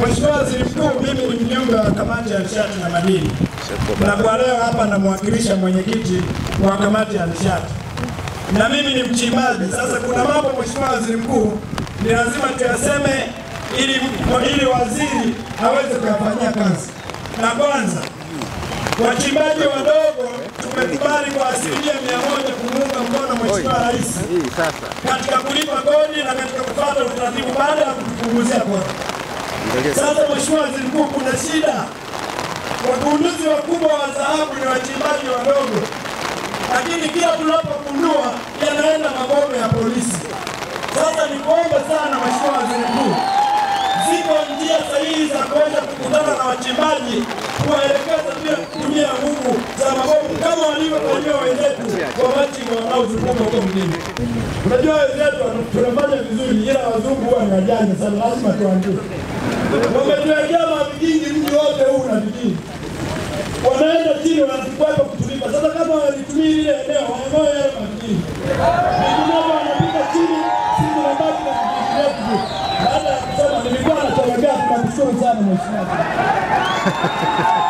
Mheshimiwa Waziri Mkuu, mimi ni mjumbe wa kamati ya nishati na madini, na kwa leo hapa namwakilisha mwenyekiti wa kamati ya nishati, na mimi ni mchimbaji. Sasa kuna mambo Mheshimiwa Waziri Mkuu ni lazima tuyaseme ili waziri aweze kuyafanyia kazi. Na kwanza, wachimbaji wadogo tumekubali kwa 100% kumuunga mkono Mheshimiwa Rais katika kulipa kodi na katika kufuata utaratibu baada ya kupunguzia kodi. Sasa Mheshimiwa Waziri Mkuu, kuna shida. Wagunduzi wakubwa wa dhahabu ni wachimbaji wadogo, lakini kila tunapogundua yanaenda mabomu ya polisi. Sasa nikuombe sana Mheshimiwa Waziri Mkuu, ziko njia sahihi za kuweza kukutana na wachimbaji, kuwaelekeza pia kutumia nguvu za mabomu kama walivyofanyia wenzetu wa machinga wanaozunguka huko mjini. Unajua wenzetu tunafanya vizuri, ila wazungu huwa ni wajanja sana, lazima tuambie. Wametuwekea mavigingi mji wote huu na vigingi. Wanaenda chini wanatukwepa kutulipa. Sasa kama walitumia ile eneo, wangoe yale mavigingi. Vinginevyo wanapita chini, sisi tunabaki na vigingi vyetu. Baada ya kusema nilikuwa natarajia tunakushukuru sana Mheshimiwa.